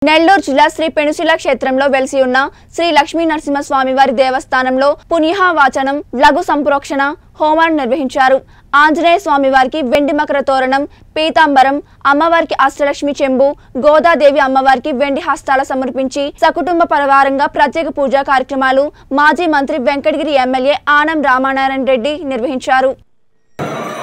నెల్లూరు జిల్లా శ్రీ పెనుశిల క్షేత్రంలో వెలిసి ఉన్న శ్రీ లక్ష్మీ నరసింహస్వామివారి దేవస్థానంలో పుణ్యవాచనం లఘు సంప్రోక్షణ హోమాన్ని నిర్వహించారు. ఆంజనేయ స్వామివారికి వెండి మకర తోరణం, పీతాంబరం, అమ్మవారికి అష్టలక్ష్మి చెంబు, గోదాదేవి అమ్మవారికి వెండి హస్తాల సమర్పించి సకుటుంబ పరివారంగా ప్రత్యేక పూజా కార్యక్రమాలు మాజీ మంత్రి వెంకటగిరి ఎమ్మెల్యే ఆనం రామానారాయణ రెడ్డి నిర్వహించారు.